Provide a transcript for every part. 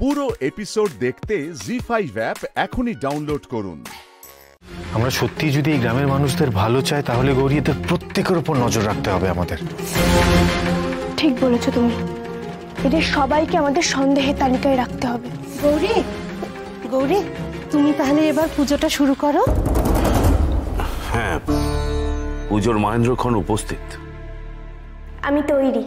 পুরো এপিসোড দেখতে Zee 5 app এখনই ডাউনলোড করুন। আমরা সত্যি যদি এই গ্রামের মানুষদের ভালো চাই তাহলে গৌরী এদের প্রত্যেকের উপর নজর রাখতে হবে আমাদের। ঠিক বলেছো তুমি, এদের সবাইকে আমাদের সন্দেহের তালিকায় রাখতে হবে। গৌরী, গৌরী, তুমি তাহলে এবার পুজোটা শুরু করো। হ্যাঁ, পুজোর মহেন্দ্রক্ষণ উপস্থিত। আমি তৈরি।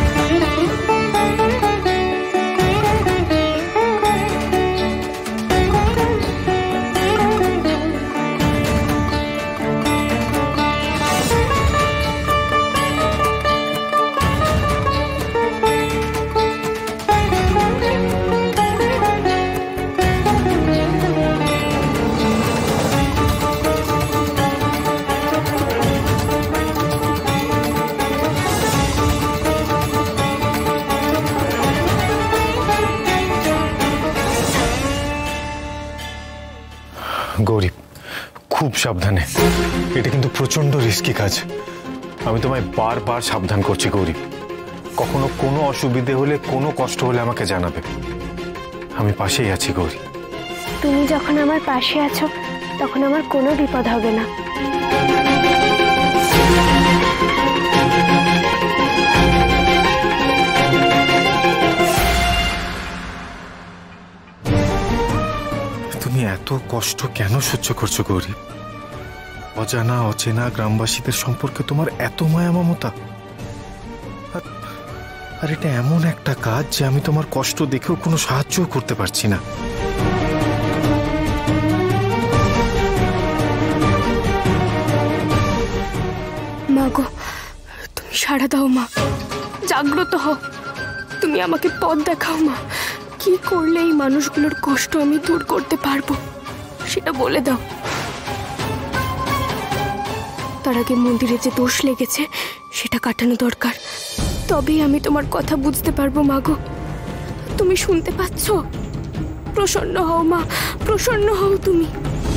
গৌরী, খুব সাবধানে, এটা কিন্তু প্রচন্ড রিস্কি কাজ। আমি তোমায় বারবার সাবধান করছি গৌরী, কখনো কোনো অসুবিধে হলে, কোনো কষ্ট হলে আমাকে জানাবে, আমি পাশেই আছি গৌরী। তুমি যখন আমার পাশে আছো তখন আমার কোনো বিপদ হবে না। তুমি এত কষ্ট কেন সহ্য করছো গৌরী? অজানা অচেনা গ্রামবাসীদের সম্পর্কে তোমার এত মায়া মমতা, আর এটা এমন একটা কাজ যে আমি তোমার কষ্ট দেখেও কোনো সাহায্য করতে পারছি না। মা গো, তুমি সাড়া দাও মা, জাগ্রত হও, তুমি আমাকে পথ দেখাও মা। কি করলে এই মানুষগুলোর কষ্ট আমি দূর করতে পারবো সেটা বলে দাও। তার আগে মন্দিরে যে দোষ লেগেছে সেটা কাটানো দরকার, তবেই আমি তোমার কথা বুঝতে পারবো মা গো। তুমি শুনতে পাচ্ছ? প্রসন্ন হও মা, প্রসন্ন হও তুমি।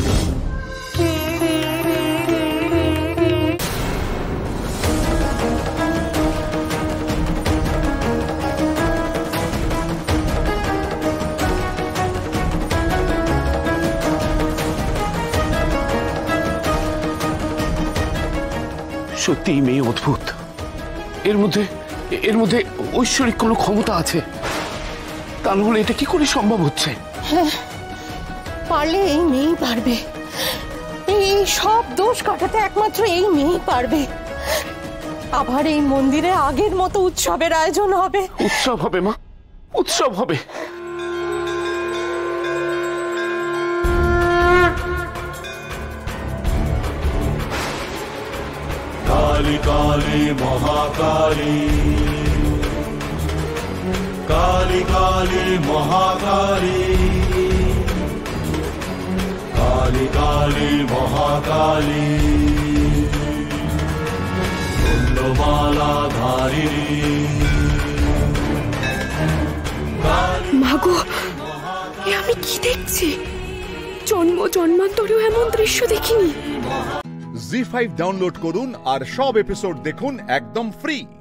সত্যি মেয়ে অদ্ভুত, এর মধ্যে ঐশ্বরিক কোনো ক্ষমতা আছে, তা নাহলে এটা কি করে সম্ভব হচ্ছে? হ্যাঁ, পারলে এই মেয়েই পারবে, এই সব দোষ কাটাতে একমাত্র এই মেয়েই পারবে। আবার এই মন্দিরে আগের মতো উৎসবের আয়োজন হবে। উৎসব হবে মা, উৎসব হবে। काली काली महाकाली, काली काली महाकाली, काली काली महाकाली, कुंडमाला धारिणी। মাগো, এ আমি কি দেখছি? জন্ম জন্মান্তরেও এমন দৃশ্য দেখিনি। Zee 5 ডাউনলোড করুন আর সব এপিসোড দেখুন একদম ফ্রি।